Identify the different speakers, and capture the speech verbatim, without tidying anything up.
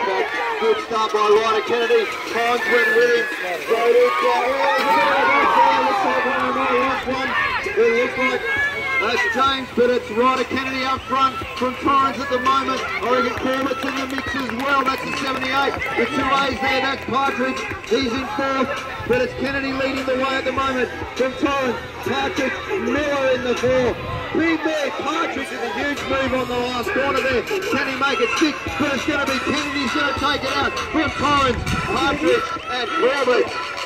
Speaker 1: spot. Good start by Rhyder Kennedy. Torrens went with him. Brayden got one. It looks like that's changed, but it's Rhyder Kennedy up front from Torrens at the moment. I reckon Corbett's in the mix as well. That's a seventy-eight. The two A's there, that's Partridge. He's in fourth, but it's Kennedy leading the way at the moment from Torrens. Partridge, Miller in the four. Big there, Partridge with a huge move on the last corner there. Can he make it stick? But it's going to be Kennedy's going to take it out from Torrens, Partridge and Corbett.